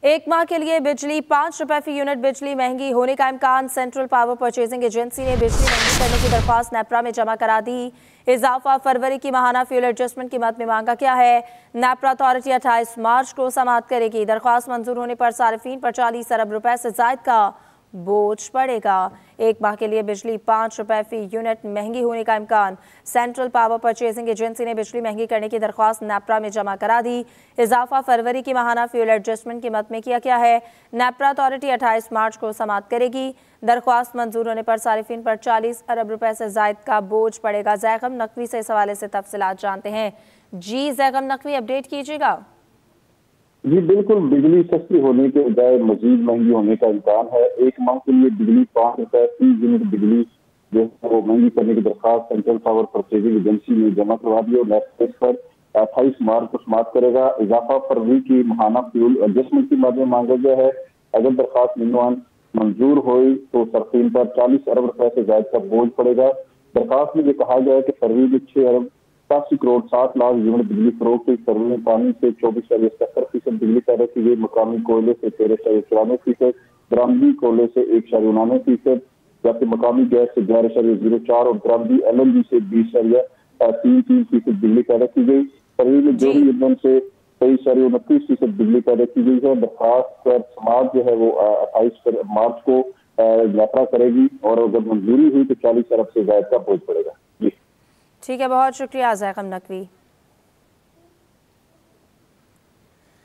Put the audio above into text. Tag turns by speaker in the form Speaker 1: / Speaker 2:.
Speaker 1: एक माह के लिए बिजली 5 रुपए फी यूनिट बिजली महंगी होने का इम्कान। सेंट्रल पावर परचेजिंग एजेंसी ने बिजली महंगी करने की दरख्वास्त नेपरा में जमा करा दी। इजाफा फरवरी की माहाना फ्यूल एडजस्टमेंट कीमत में मांगा गया है। नेपरा अथॉरिटी 28 मार्च को समाअत करेगी। दरख्वास्त मंजूर होने पर सार्फिन पर 40 अरब रुपए से जायद का बोझ पड़ेगा। एक माह के लिए बिजली 5 रुपए फी यूनिट महंगी होने का इम्कान। सेंट्रल पावर परचेजिंग एजेंसी ने बिजली महंगी करने की दरख्वास्त नेपरा में जमा करा दी। इजाफा फरवरी की माहाना फ्यूल एडजस्टमेंट कीमत में किया गया है। नेपरा अथॉरिटी 28 मार्च को समाअत करेगी। दरख्वास्त मंजूर होने पर सारिफिन पर 40 अरब रुपए से जायद का बोझ पड़ेगा। जैगम नकवी से इस हवाले से तफसीलात जानते हैं। जी जैगम नकवी, अपडेट कीजिएगा।
Speaker 2: जी बिल्कुल, बिजली सस्ती होने के बजाय मजीद महंगी होने का इम्कान है। एक माह के लिए बिजली 5 रुपए फी यूनिट बिजली जो है वो महंगी करने की दरखास्त सेंट्रल पावर परचेजिंग एजेंसी ने जमा करवा दी और नेपरा पर 28 मार्च को समाप्त करेगा। इजाफा फरवरी की माहाना फ्यूल एडजस्टमेंट की माध्यम मांगा गया है। अगर दरखास्त मंजूर हुई तो सरफीन पर 40 अरब रुपए से जायद का बोझ पड़ेगा। दरखास्त में ये कहा गया है कि फरवरी में 6 अरब 87 करोड़ 7 लाख यूनिट बिजली फरोख्त हुई। फरवरी में पानी से 24.70% बिजली पैदा की गई। मकामी कोयले से 13.94%, बरामदी कोयले से 1.99%, जबकि मकामी गैस से 11.04 और बरामदी LNG से 20.33% बिजली पैदा की गई। फरवरी में जोहरी ईंधन से 23.29% बिजली पैदा की गई है। दरखास्त पर समाअत जो है वो 28 मार्च को नेपरा करेगी और अगर मंजूरी हुई तो 40 अरब से ज्यादा का बोझ पड़ेगा।
Speaker 1: ठीक है, बहुत शुक्रिया जैगम नकवी।